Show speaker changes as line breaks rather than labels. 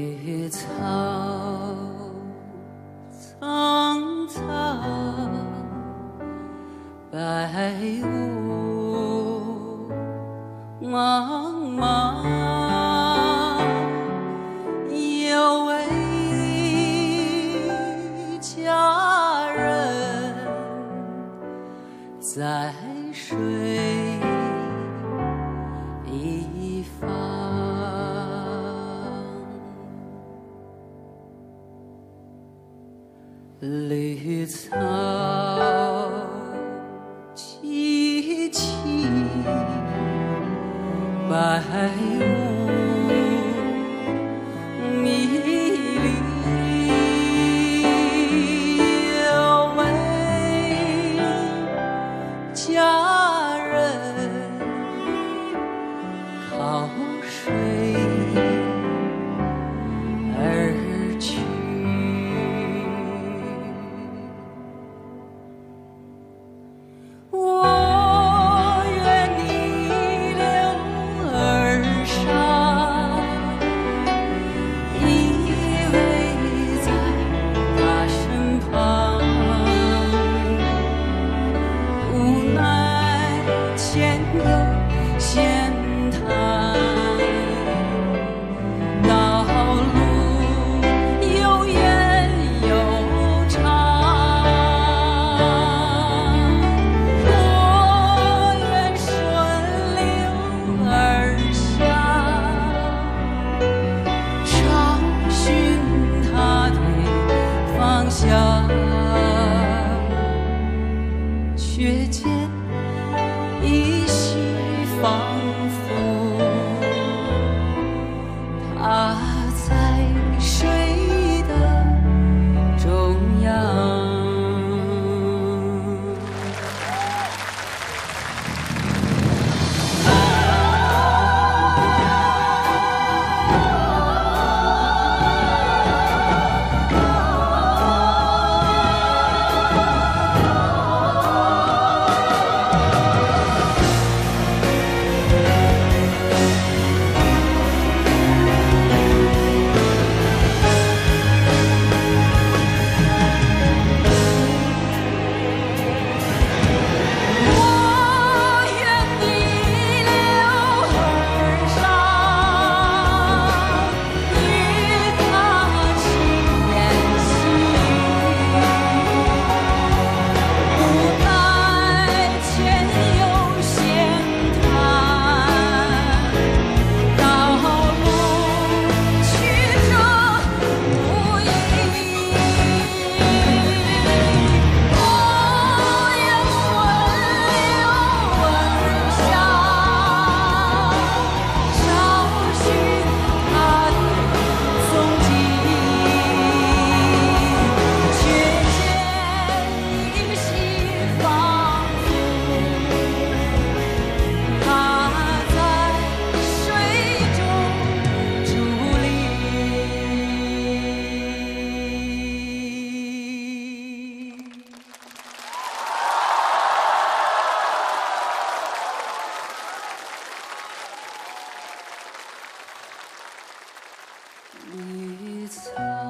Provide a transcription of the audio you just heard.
绿草苍苍，白雾茫茫，有位佳人在水一方。绿草萋萋，白雾迷离，有位佳人靠水而去。我愿逆流而上，依偎在他身旁，无奈前有险滩，道路又远又长。我愿顺流而下，找寻他的方向，却见依稀仿佛他在水的中央。我愿逆流而上，与他前行，无奈前有险滩，道路曲折无依。我愿顺流而下，找寻他的踪迹，却见依稀仿佛他在水中伫立。绿草